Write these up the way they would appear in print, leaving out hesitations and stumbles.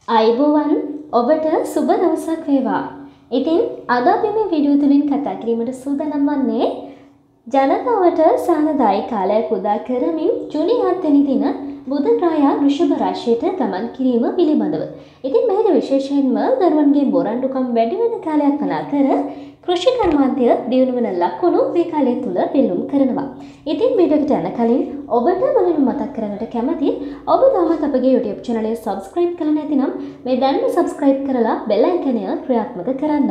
අයිබෝවන් ඔබට සුබ දවසක් වේවා. ඉතින් අද අපි මේ වීඩියෝ තුලින් කතා කිරීමට සූදානම් වන්නේ ජනතාවට සානදායි කාලයක් උදා කරමින් ජූනි 7 වෙනි දින බුධ ග්‍රහයා වෘෂභ රාශියට ගමන් කිරීම පිළිබඳව. ඉතින් මෙහි විශේෂයෙන්ම දරුවන්ගේ බොරණ්ඩුකම් වැඩි වෙන කාලයක් වන අතර කෘෂි කර්මාන්තය දියුණු වන ලකුණු මේ කාලය තුල පෙන්눔 කරනවා. ඉතින් වීඩියෝකට යන කලින් ඔබට මුලින්ම මතක් කරගන්නට කැමති ඔබ තාමත් අපගේ YouTube channel එක subscribe කරලා නැතිනම් මේ දැන්ම subscribe කරලා bell icon එක ක්‍රියාත්මක කරන්න.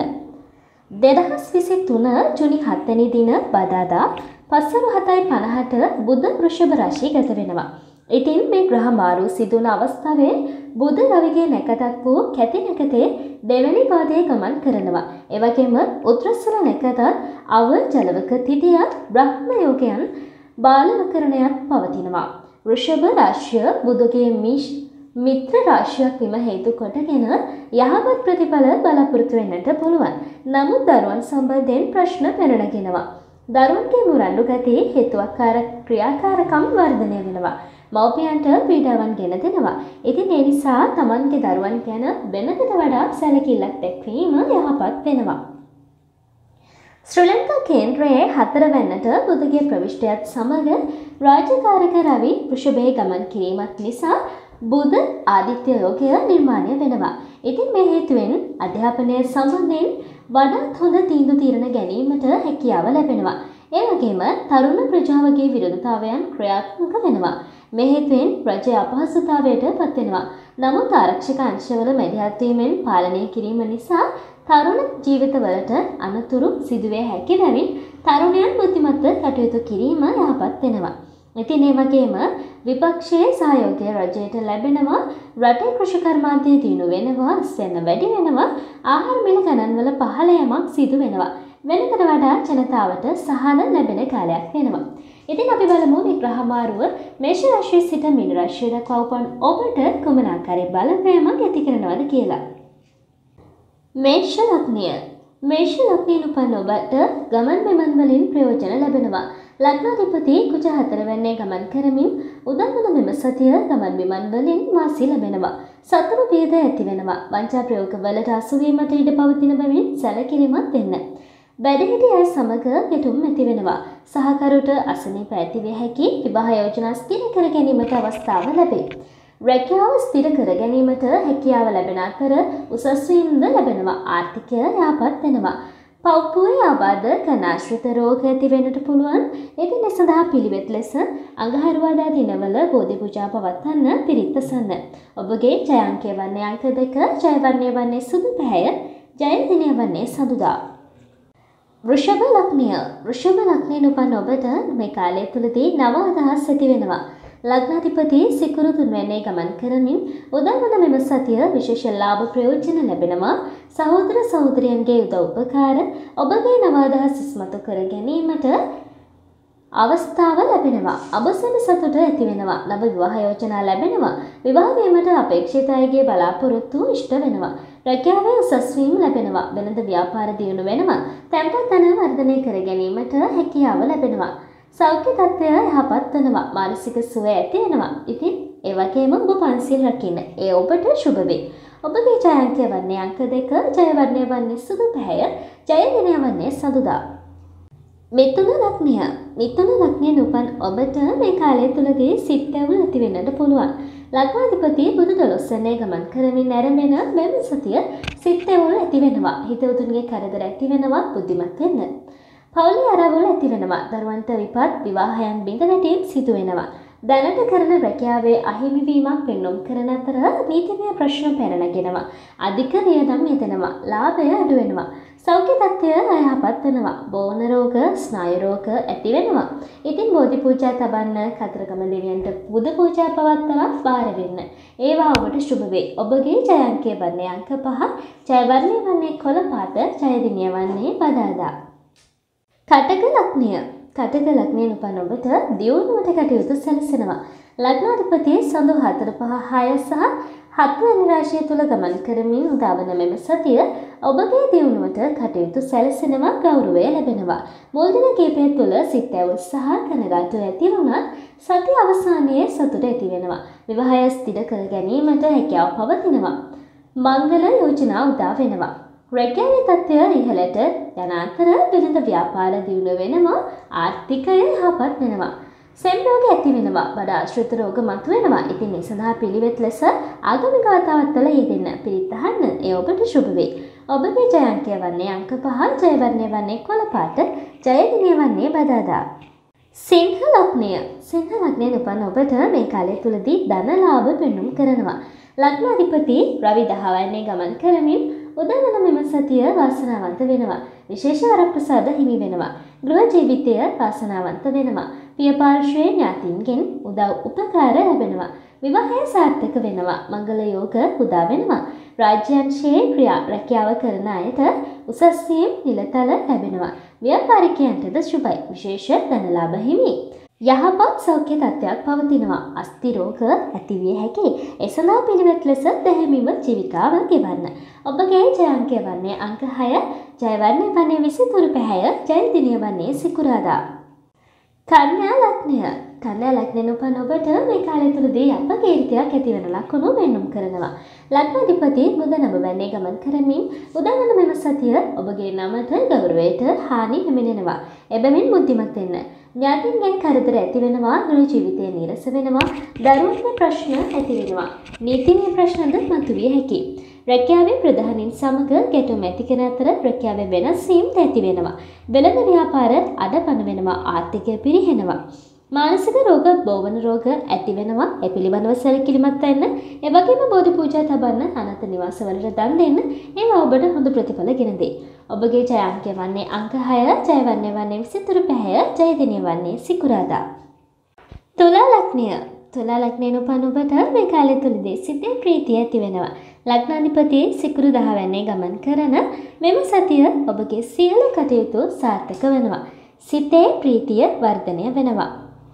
2023 ජූනි 7 වෙනි දින බදාදා පස්වරු 7:50ට බුධ වෘෂභ රාශිය ගත වෙනවා. ඉතින් මේ ග්‍රහ මාරු සිදු වන අවස්ථාවේ බුධ රවිගේ නැකතක් වූ කැති නැකතේ දෙවැනි පාදයේ ගමන් කරනවා. ඒ වගේම උත්‍රස්සල නැකතත් අව ජලවක තිතියත් බ්‍රහ්ම යෝගයන් බාලවකරණයත් පවතිනවා. වෘෂභ රාශිය බුදුගේ මිත්‍ර රාශියක් වීම හේතු කොටගෙන යහපත් ප්‍රතිඵල බලාපොරොත්තු වෙන්නට පුළුවන්. නමුත් දරුවන් සම්බන්ධයෙන් ප්‍රශ්න පැනනගෙනවා. දරුවන්ගේ මුරණ්ඩු ගතිය හේතුවක්කාර ක්‍රියාකාරකම් වර්ධනය වෙනවා. මව්පියන්ට පීඩාවන් ගෙන දෙනවා. ඉතින් ඒ නිසා තමන්ගේ දරුවන් ගැන වෙනකට වඩා සැලකිල්ලක් දැක්වීම යහපත් වෙනවා. ශ්‍රී ලංකා කේන්ද්‍රයේ 4 වෙනිට බුධගේ ප්‍රවිෂ්ටයත් සමග රාජකාරක රවි වෘෂභයේ ගමන් කිරීමත් නිසා බුධ ආදිත්‍ය යෝගය නිර්මාණය වෙනවා. ඉතින් මේ හේතුවෙන් අධ්‍යාපනය සම්බන්ධයෙන් වඩාත් හොඳ තීන්දුව తీරන ගැනීමට හැකියාව ලැබෙනවා. ඒ වගේම තරුණ ප්‍රජාවගේ විරෝධතාවයන් ක්‍රියාත්මක වෙනවා. මේ හේතුවෙන් ප්‍රජය අපහසුතාවයට පත් වෙනවා. නමුත් ආරක්ෂක අංශවල මැදිහත් වීමෙන් පාලනය කිරීම නිසා තරුණ ජීවිතවලට අනතුරු සිදුවේ හැකි බැවින් තරුණයන් බුද්ධිමත්ව කටයුතු කිරීම යහපත් වෙනවා. ඉතින් ඒ වගේම විපක්ෂයේ සහයෝගය රජයට ලැබෙනවා. රටේ කෘෂි කර්මාන්තය දියුණු වෙනවා, සෙන්න වැඩි වෙනවා, ආහාර මිල ගණන්වල පහළ යමක් සිදු වෙනවා. වෙනකට වඩා ජනතාවට සහන ලැබෙන කාලයක් වෙනවා. ඉතින් අපි බලමු මේ ග්‍රහ මාරුව මේෂ රාශියේ සිට මීන රාශිය දක්වා උපන් ඔබට කුමන ආකාරයේ බලපෑමක් ඇති කරනවද කියලා. මේෂ ලග්නය. මේෂ ලග්නයෙන් උපන් ඔබට ගමන් බිමන් වලින් ප්‍රයෝජන ලැබෙනවා. ලග්නාධිපති කුජ 4 වෙනිදා ගමන් කරමින් උදන්වන මෙම සතිය ගමන් බිමන් වලින් වාසි ලැබෙනවා. සතුරු ભેද ඇති වෙනවා. වංචා ප්‍රයෝග වලට අසු වීමට ඉඩ පවතින බැවින් සැලකිලිමත් වෙන්න. වැඩිහිටි අය සමග ගැටුම් ඇති වෙනවා. සහකරුට අසනීප ඇති වේ හැකි විවාහ යෝජනා ස්ථිර කර ගැනීමට අවස්ථාව ලැබේ. රැකියාව ස්ථිර කර ගැනීමට හැකියාව ලැබෙන අතර උසස් වීමද ලැබෙනවා. ආර්ථිකය යහපත් වෙනවා. පෞපුවේ ආබාධ කනාශ්‍රිත රෝග ඇති වෙන්නට පුළුවන්. ඉතින් ඒ සඳහා පිළිවෙත් ලෙස අඟහරුවාදා දිනවල බෝධි පූජා පවත්වන්න පිරිත් සන්න. ඔබගේ ජය අංකය වන්නේ අංක 2, ජය වර්ණය වන්නේ සුදු පැහැය, ජය දිනය වන්නේ සඳුදා. වෘෂභ ලග්නය. වෘෂභ ලග්නයෙන් උපන් ඔබට මේ කාලය තුලදී නව අදහස් ඇති වෙනවා. ලග්නාධිපති සිකුරු 3 වෙනිදා ගමන් කරමින් උදන්වන මෙම සතිය විශේෂ ලාභ ප්‍රයෝජන ලැබෙනවා. සහෝදර සහෝදරියන්ගේ උදව් උපකාර ඔබගේ නව අදහස් ඉස්මතු කර ගැනීමට අවස්ථාව ලැබෙනවා. අවසන සතුට ඇති වෙනවා. නව විවාහ යෝජනා ලැබෙනවා. විවාහ වීමට අපේක්ෂිත අයගේ බලාපොරොත්තු ඉෂ්ට වෙනවා. රැකියාවේ උසස් වීම ලැබෙනවා. වෙළඳ ව්‍යාපාර දියුණු වෙනවා. තැන්පත් ධන වර්ධනය කර ගැනීමට හැකියාව ලැබෙනවා. සෞඛ්‍ය තත්ත්වය යහපත් වෙනවා. මානසික සුවය ඇති වෙනවා. ඉතින් ඒ වගේම ඔබ පන්සිල් රකින්න. ඒ ඔබට සුබ වේ. ඔබගේ ජය අංකය වන්නේ අංක 2, ජය වර්ණය වන්නේ සුදු පැහැය, ජය දිනය වන්නේ සඳුදා. මිථුන ලග්නය. මිථුන ලග්නයෙන් උපන් ඔබට මේ කාලය තුලදී සිත් ඇවුල් ඇති වෙන්නට පුළුවන්. ලග්නාධිපති බුධ 12 වෙනිදා ගමන් කරමින් ආරම්භන මෙම සතිය සිත් ඇවුල් ඇති වෙනවා. හිතවතුන්ගේ කරදර ඇති වෙනවා. බුද්ධිමත් වෙන්න. පවුලේ අරවුල ඇති වෙනවා. දරුවන්ට විපත් විවාහයන් බිඳ වැටීම් සිදු වෙනවා. දැනට කරන රැකියාවේ අහිමි වීමක් පෙන්눔 කරන අතර නීතිමය ප්‍රශ්න පැනනගෙනවා. අධික වියදම් යෙදෙනවා. ලාභය අඩු වෙනවා. සෞඛ්‍ය තත්ත්වය අයහපත් වෙනවා. බෝන රෝග, ස්නායු රෝග ඇති වෙනවා. ඉතින් බෝධි පූජා තබන්න, කතරගම දෙවියන්ට පුද පූජා පවත්වලා බාර වෙන්න. ඒවා ඔබට සුබ වේ. ඔබගේ ජය අංකය වන්නේ අංක 5, ජය වර්ණය වන්නේ කොළ පාට, ජය දිනය වන්නේ බදාදා. කටක ලග්නය. කටක ලග්නයෙන් උපන් ඔබට දියුණුවට කටයුතු සැලසෙනවා. ලග්නාධිපති සඳු 4, 5, 6 සහ 7 වෙනි රාශිය තුල ගමන් කරමින් උදාවන මෙම සතිය ඔබගේ දියුණුවට කටයුතු සැලසෙනවා. ගෞරවය ලැබෙනවා. මුල් දින කිහිපය තුල සිත් ඇවුල් සහ කනගාටු ඇති වුණත් සතිය අවසානයේ සතුට ඇති වෙනවා. විවාහය ස්ථිර කර ගැනීමට හැකියාව පවතිනවා. මංගල යෝජනා උදා වෙනවා. රැකියාවේ තත්ත්වය ඉහළට යන අතර වෙළඳ ව්‍යාපාර දියුණු වෙනවා. ආර්ථිකය යහපත් වෙනවා. සෙම් රෝග ඇති වෙනවා. බඩ ආශ්‍රිත රෝග මතුවෙනවා. ඉතින් මේ සඳහා පිළිවෙත් ලෙස ආගමික වතාවත්වල යෙදෙන්න පිරිත් අහන්න. ඒ ඔබට සුබ වේ. ඔබගේ ජය අංකය වන්නේ අංක 5, ජය වර්ණය වන්නේ කොළ පාට, ජය දිනය වන්නේ බදාදා. සිංහ ලග්නය. සිංහ ලග්නයෙන් උපන් ඔබට මේ කාලය තුලදී ධන ලාභ පෙන්නුම් කරනවා. ලග්නාධිපති රවි 10 වයනේ ගමන් කරමින් උදවන මෙම සතිය වාසනාවන්ත වෙනවා. විශේෂ වරප්‍රසාද හිමි වෙනවා. ගෘහ ජීවිතය වාසනාවන්ත වෙනවා. පිය පාර්ශ්වයේ ඥාතීන්ගෙන් උදව් උපකාර ලැබෙනවා. විවාහය සාර්ථක වෙනවා. මංගල යෝග උදා වෙනවා. රාජ්‍යාංශයේ රැකියාව කරන අයට උසස් වීම් නිලතල ලැබෙනවා. ව්‍යාපාරිකයන්ටද ශුභයි. විශේෂ ධන ලාභ හිමි. යහපත් සෞඛ්‍ය තත්ත්වයක් පවතිනවා. අස්ථි රෝග ඇති විය හැකියි. ඒ සඳහා පිළිවෙත් ලෙස දැහැමිව ජීවිකාව ගෙවන්න. ඔබගේ ජය අංකය වන්නේ අංක 6, ජය වර්ණය වන්නේ විසිතුරු පැහැය, ජය දිනය වන්නේ සිකුරාදා. කන්‍යා ලග්නය. කන්‍යා ලග්නයෙන් උපන් ඔබට මේ කාලය තුලදී අපකීර්තියක් ඇති වෙන ලකුණු පෙන්නුම් කරනවා. ලග්නාධිපති බුධ නම වන්නේ ගමන් කරමින් උදාවන මෙම සතිය ඔබගේ නමට ගෞරවයට හානි පැමිණෙනවා. එබැවින් බුද්ධිමත් වෙන්න. ඥාතීන්ගෙන් කරදර ඇති වෙනවා. ගෘහ ජීවිතය නීරස වෙනවා. දරුවන්ගේ ප්‍රශ්න ඇති වෙනවා. නීතිමය ප්‍රශ්නද මතුවිය හැකියි. රැකියාවේ ප්‍රධානීන් සමග ගැටුම් ඇති කර අතර රැකියාවේ වෙනස් වීම් ඇති වෙනවා. වෙළඳ ව්‍යාපාර අඩපණ වෙනවා. ආර්ථිකය පිරිහෙනවා. මානසික රෝග, බෝවන රෝග ඇති වෙනවා. ඒ පිළිබඳව සැලකිලිමත් වෙන්න. ඒ වගේම බෝධි පූජා තබන්න, අනාථ නිවාසවලට දන් දෙන්න. ඒවා ඔබට හොඳ ප්‍රතිඵල ගෙන දෙයි. ඔබගේ ජය අංකය වන්නේ අංක 6, ජය වර්ණය වන්නේ විසිතුරු පැහැය, ජය දිනය වන්නේ සිකුරාදා. තුලා ලග්නය. තුලා ලග්නයෙන් උපන් ඔබට මේ කාලය තුලදී සිතේ ප්‍රීතිය ඇති වෙනවා. ලග්නාධිපති සිකුරු 10 වැන්නේ ගමන් කරන මෙම සතිය ඔබගේ සියලු කටයුතු සාර්ථක වෙනවා. සිතේ ප්‍රීතිය වර්ධනය වෙනවා.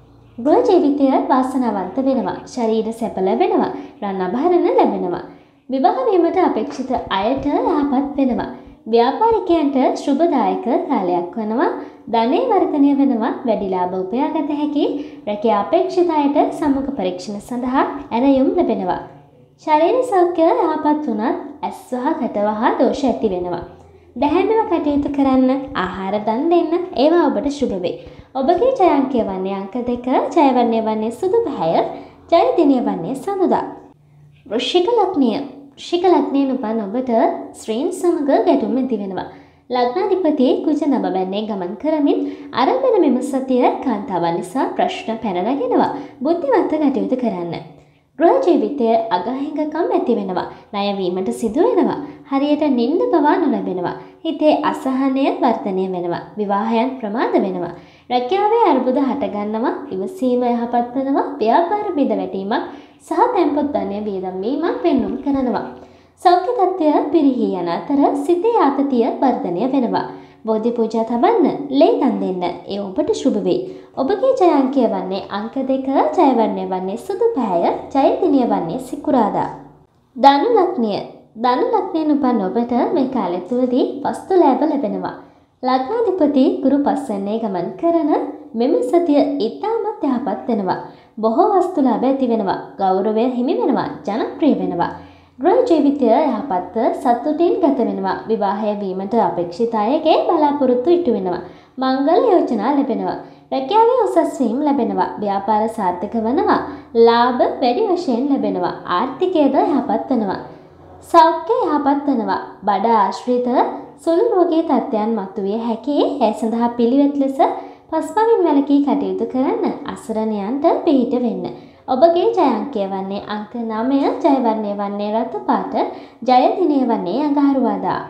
ගෘහ ජීවිතය වාසනාවන්ත වෙනවා. ශරීර සැප ලැබෙනවා. රන් ආභරණ ලැබෙනවා. විවාහ වීමට අපේක්ෂිත අයට යහපත් වෙනවා. ව්‍යාපාරිකයන්ට ශුභදායක කාලයක් වෙනවා. ධනෙ වර්ධනය වෙනවා. වැඩි ලාභ උපයාගත හැකි. රැකියා අපේක්ෂිත අයට සම්මුඛ පරීක්ෂණ සඳහා ඇරයුම් ලැබෙනවා. ශරීර සෞඛ්‍ය යහපත් වුණත් ඇස් වහ කට වහ දෝෂ ඇති වෙනවා. දැහැමිව කටයුතු කරන්න, ආහාර දන් දෙන්න, ඒවා ඔබට සුබ වේ. ඔබගේ ජය අංකය වන්නේ අංක 2, ජය වර්ණය වන්නේ සුදු පැහැය, ජය දිනය වන්නේ සඳුදා. වෘශ්චික ලග්නය. වෘශ්චික ලග්නයෙන් උපන් ඔබට ස්ත්‍රීන් සමග ගැටුම් ඇති වෙනවා. ලග්නාධිපති කුජ නම වැන්නේ ගමන් කරමින් ආරම්භන මෙම සතිය කාන්තාවන් නිසා ප්‍රශ්න පැන නගිනවා. බුද්ධිමත්ව කටයුතු කරන්න. ගෘහ ජීවිතය අගහිඟකම් ඇති වෙනවා. ණය වීමට සිදු වෙනවා. හරියට නිින්ද පවා නොලැබෙනවා. හිතේ අසහනය වර්ධනය වෙනවා. විවාහයන් ප්‍රමාද වෙනවා. රැකියාවේ අර්බුද හට ගන්නවා. ඉවසීම යහපත් වෙනවා. ව්‍යාපාර බිඳ වැටීමක් සහ තැන්පත් ධනය වියදම් වීමක් පෙන්නුම් කරනවා. සෞඛ්‍ය තත්ත්වය පිරිහී යන අතර සිතේ ආතතිය වර්ධනය වෙනවා. බෝධි පූජා තබන්න, ලේ දන් දෙන්න. ඒ ඔබට සුබ වේ. ඔබගේ ජය අංකය වන්නේ අංක 2, ජය වර්ණය වන්නේ සුදු පැහැය, ජය දිනය වන්නේ සිකුරාදා. ධනු ලග්නය. ධනු ලග්නයෙන් උපන් ඔබට මේ කාලය තුලදී වස්තු ලාභ ලැබෙනවා. ලග්නාධිපති ගුරු පස්වැන්නේ ගමන් කරන මෙම සතිය ඉතාමත් යහපත් වෙනවා. බොහෝ වස්තු ලාභ ඇති වෙනවා. ගෞරවය හිමි වෙනවා. ජනප්‍රිය වෙනවා. ගෘහ ජීවිතය යහපත්ව සතුටින් ගත වෙනවා. විවාහය වීමට අපේක්ෂිත අයගේ බලාපොරොත්තු ඉටු වෙනවා. මංගල යෝජනා ලැබෙනවා. රැකියාවේ උසස් වීම ලැබෙනවා. ව්‍යාපාර සාර්ථක වෙනවා. ලාභ වැඩි වශයෙන් ලැබෙනවා. ආර්ථිකයද යහපත් වෙනවා. සෞඛ්‍ය යහපත් වෙනවා. බඩ ආශ්‍රිත සුළු රෝගී තත්ත්වයන් මතුවිය හැකි. ඒ සඳහා පිළිවෙත් ලෙස පස්පවින් වැළකී කටයුතු කරන්න. අසරණයන්ට පිහිට වෙන්න. ඔබගේ ජය අංකය වන්නේ අංක 9, ජය වර්ණය වන්නේ රතු පාට, ජය දිනය වන්නේ අඟහරුවාදා.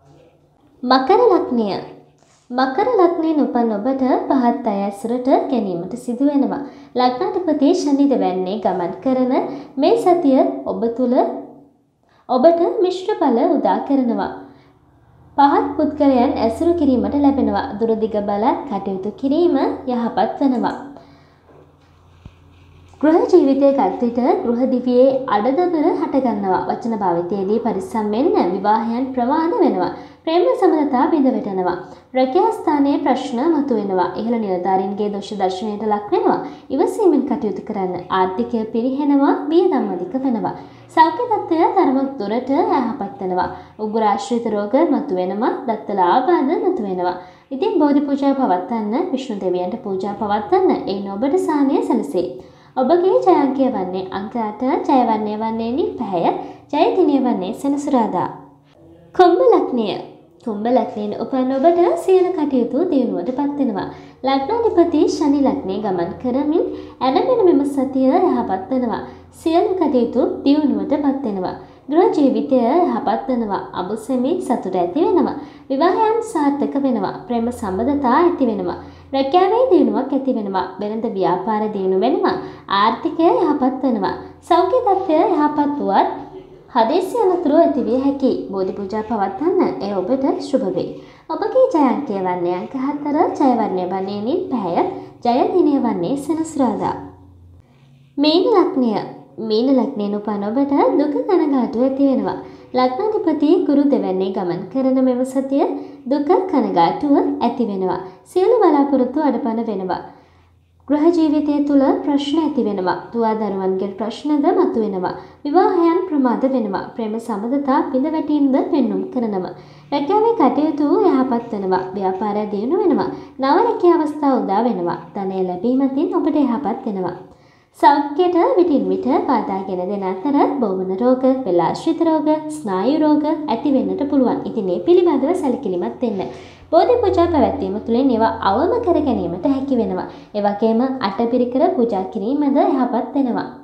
මකර ලග්නය. මකර ලග්නයෙන් උපන් ඔබට පහත් අය ඇසුරට ගැනීමට සිදු වෙනවා. ලග්නාධිපති ශනි දෙවැන්නේ ගමන් කරන මේ සතිය ඔබ තුල ඔබට මිශ්‍ර බල උදා කරනවා. පහත් පුද්ගලයන් ඇසුරු කිරීමට ලැබෙනවා. දුරදිග බල කටයුතු කිරීම යහපත් වෙනවා. ගෘහ ජීවිතයේ ගත විට ගෘහ දිවියේ අඩදබර හටගන්නවා. වචන භාවිතයේදී පරිස්සම් වෙන්න. විවාහයන් ප්‍රමාද වෙනවා. ප්‍රේම සම්බන්ධතා බිඳ වැටෙනවා. රැකියා ස්ථානයේ ප්‍රශ්න මතුවෙනවා. ඉහළ නිලධාරීන්ගේ දෝෂ දර්ශනයට ලක් වෙනවා. ඉවසීමෙන් කටයුතු කරන්න. ආර්ථිකය පිරිහෙනවා. වියදම් අධික වෙනවා. සෞඛ්‍ය තත්ත්වය තරමක් දුරට යහපත් වෙනවා. උග්‍ර ආශ්‍රිත රෝග මතුවෙනවා. දත්තල ආබාධ මතුවෙනවා. ඉතින් බෝධි පූජා පවත්වන්න, විෂ්ණු දෙවියන්ට පූජා පවත්වන්න එයින් ඔබට සාහනය සැලසේ. ඔබගේ ජය අංකය වන්නේ අංක 8, ජය වර්ණය වන්නේ නිල් පැහැය, ජය දිනය වන්නේ සෙනසුරාදා. කුම්භ ලග්නය. කුම්භ ලග්නයෙන් උපන් ඔබට සියලු කටයුතු දියුණුවටපත් වෙනවා. ලග්නාධිපති ශනි ලග්නයේ ගමන් කරමින් ඇලෙන මෙම සතිය යහපත් වෙනවා. සියලු කටයුතු දියුණුවටපත් වෙනවා. ගෘහ ජීවිතය යහපත් වෙනවා. අබුසෙමි සතුට ඇති වෙනවා. විවාහයන් සාර්ථක වෙනවා. ප්‍රේම සම්බන්ධතා ඇති වෙනවා. රැකියාවේ දියුණුවක් ඇති වෙනවා. වෙළඳ ව්‍යාපාර දියුණු වෙනවා. ආර්ථිකය යහපත් වෙනවා. සෞඛ්‍ය තත්ත්වය යහපත් වුවත් හදිසි අනතුරු ඇති විය හැකියි. බෝධි පූජා පවත්වන්න එය ඔබට ශුභ වේ. ඔබගේ ජය අංකය වන්නේ අංක 4, ජය වර්ණය වන්නේ නිල් පැහැය, ජය දිනය වන්නේ සෙනසුරාදා. මීන ලග්නය. මීන ලග්නයෙන් උපන් ඔබට දුක කනගාටු ඇති වෙනවා. ලග්නාධිපති ගුරු දෙවැන්නේ ගමන් කරන මෙම සතිය දුක කනගාටුව ඇති වෙනවා. සියලු බලාපොරොත්තු අඩපණ වෙනවා. ගෘහ ජීවිතය තුළ ප්‍රශ්න ඇති වෙනවා. දුවා දරුවන්ගේ ප්‍රශ්නද මතුවෙනවා. විවාහයන් ප්‍රමාද වෙනවා. ප්‍රේම සම්බන්ධතා බිඳ වැටීම්ද පෙන්눔 කරනවා. රැකියාවේ කටයුතු යහපත් වෙනවා. ව්‍යාපාරය දියුණු වෙනවා. නව රැකියා අවස්ථා උදා වෙනවා. ධනය ලැබීමෙන් ඔබට යහපත් වෙනවා. සෞඛ්‍යයට විටින් විට බාධාගෙන දෙන අතර බෝවන රෝග, වෙලාශ්‍රිත රෝග, ස්නායු රෝග ඇති වෙන්නට පුළුවන්. ඉතින් මේ පිළිබඳව සැලකිලිමත් වෙන්න. බෝධි පූජා පැවැත්වීම තුළින් ඒවා අවම කර ගැනීමට හැකි වෙනවා. ඒ වගේම අටපිරිකර පූජා කිරීමද යහපත් වෙනවා.